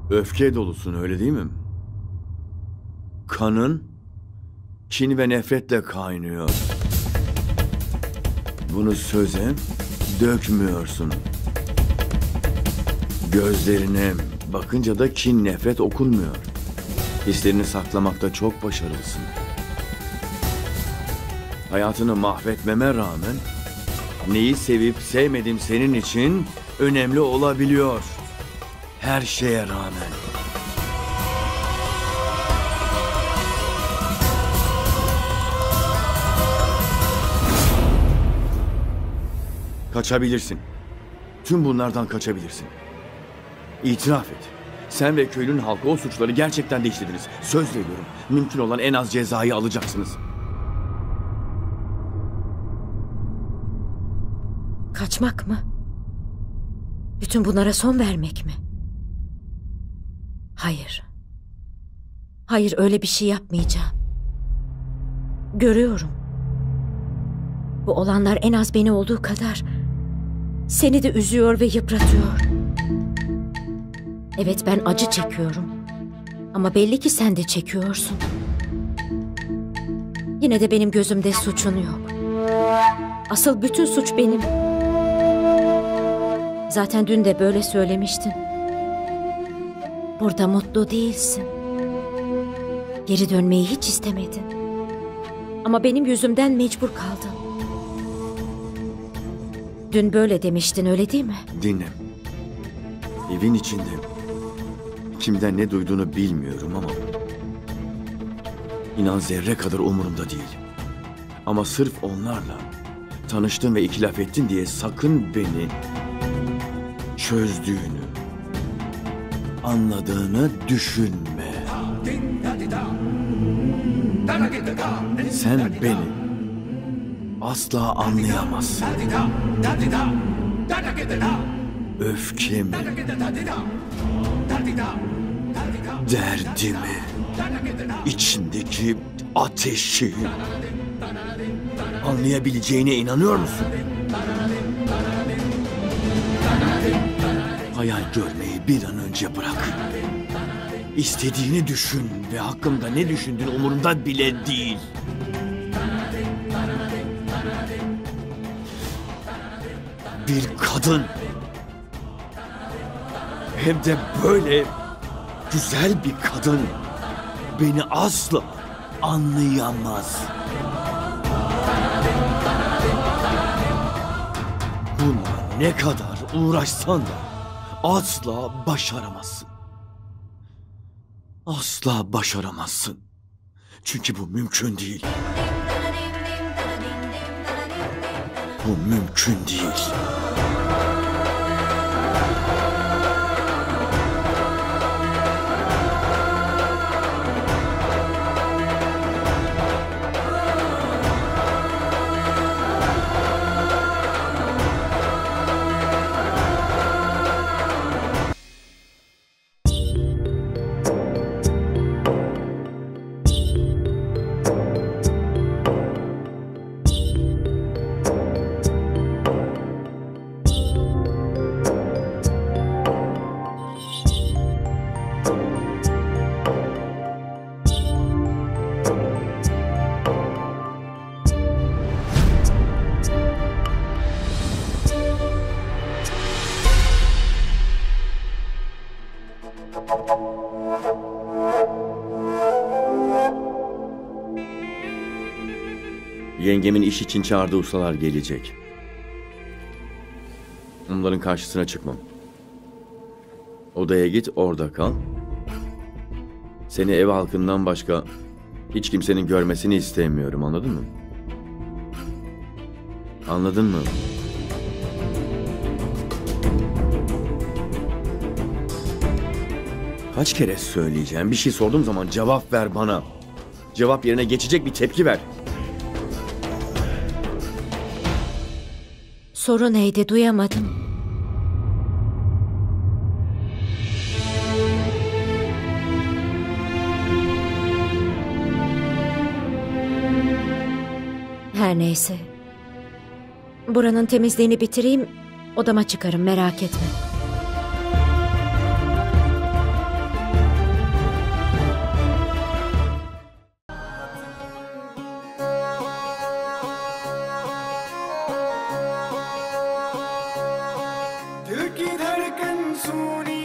Öfke dolusun, öyle değil mi? Kanın kin ve nefretle kaynıyor. Bunu söze dökmüyorsun. Gözlerine bakınca da kin, nefret okunmuyor. Hislerini saklamakta çok başarılısın. Hayatını mahvetmeme rağmen neyi sevip sevmedim senin için önemli olabiliyor. Her şeye rağmen. Kaçabilirsin. Tüm bunlardan kaçabilirsin. İtiraf et. Sen ve köylünün halkı o suçları gerçekten de işlediniz. Söz veriyorum. Mümkün olan en az cezayı alacaksınız. Kaçmak mı? Bütün bunlara son vermek mi? Hayır. Hayır, öyle bir şey yapmayacağım. Görüyorum. Bu olanlar en az beni olduğu kadar seni de üzüyor ve yıpratıyor. Evet, ben acı çekiyorum. Ama belli ki sen de çekiyorsun. Yine de benim gözümde suçun yok. Asıl bütün suç benim. Zaten dün de böyle söylemiştin. Burada mutlu değilsin. Geri dönmeyi hiç istemedin. Ama benim yüzümden mecbur kaldın. Dün böyle demiştin, öyle değil mi? Dinle. Evin içinde kimden ne duyduğunu bilmiyorum ama İnan zerre kadar umurumda değil. Ama sırf onlarla tanıştın ve iki laf ettin diye sakın beni çözdüğünü, anladığını düşünme. Sen beni asla anlayamazsın. Öfkemi, derdimi, içindeki ateşi anlayabileceğine inanıyor musun? Hayal görmeyi bir an önce bırak. İstediğini düşün ve hakkımda ne düşündüğün umurumda bile değil. Bir kadın, hem de böyle güzel bir kadın beni asla anlayamaz. Buna ne kadar uğraşsan da asla başaramazsın. Asla başaramazsın. Çünkü bu mümkün değil. Bu mümkün değil. Yengemin iş için çağırdığı ustalar gelecek. Onların karşısına çıkmam. Odaya git, orada kal. Seni ev halkından başka hiç kimsenin görmesini istemiyorum, anladın mı? Anladın mı? Kaç kere söyleyeceğim? Bir şey sorduğum zaman cevap ver bana. Cevap yerine geçecek bir tepki ver. Soru neydi, duyamadım. Her neyse. Buranın temizliğini bitireyim, odama çıkarım, merak etme. Suni